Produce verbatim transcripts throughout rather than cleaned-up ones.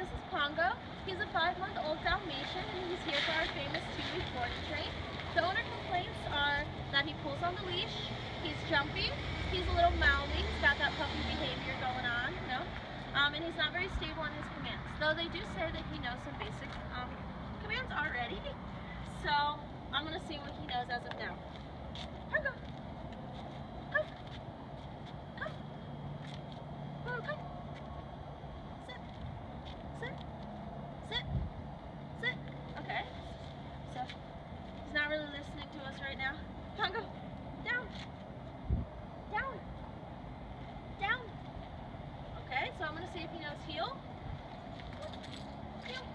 is Pongo. He's a five-month-old Dalmatian, and he's here for our famous two-week board and train. The owner complaints are that he pulls on the leash, he's jumpy, he's a little mouthy, he's got that puppy behavior going on, you know, um, and he's not very stable in his commands. Though they do say that he knows some basic um, commands already, so I'm going to see what he knows as of now. Pongo! Come! Come! Pongo, come! Sit! Sit! Sit! Sit! Okay. So, he's not really listening to us right now. Pongo! Down! Down! Down! Okay, so I'm going to see if he knows heel. Heel.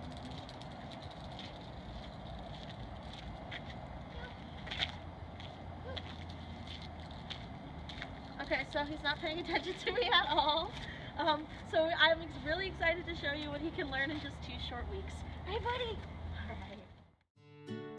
Okay, so he's not paying attention to me at all. Um, so I'm really excited to show you what he can learn in just two short weeks. Hey, buddy! All right.